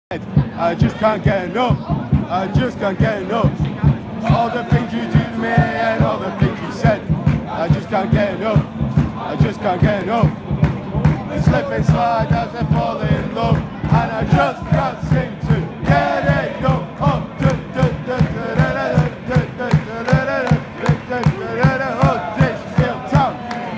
I just can't get enough. I just can't get enough. All the things you do to me and all the things you said. I just can't get enough. I just can't get enough. Slip and slide as I fall in love, and I just